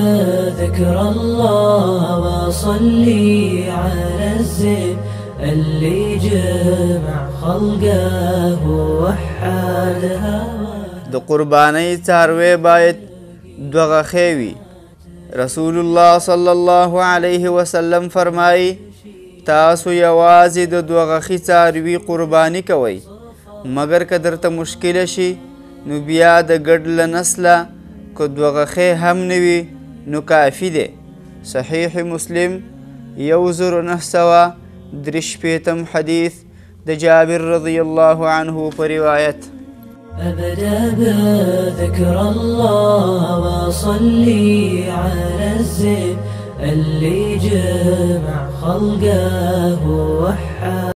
بذكر الله وصلي على الزين اللي جمع خلقه ووحدها. د قربانۍ څاروی باید دوغه خیوي. رسول الله صلی الله علیه وسلم فرمایي تاسو یوازې د دوغخي څاروي قرباني کوئ مګر که درته مشکله شي نو بیا د ګډ له نسله که دوغخی هم نه وي نو کافي دی. صحیح مسلم 1963 حدیث د جابر رضی الله عنه په روایت. أبدأ بذكر الله وصلي على الزين اللي جمع خلقه ووحد.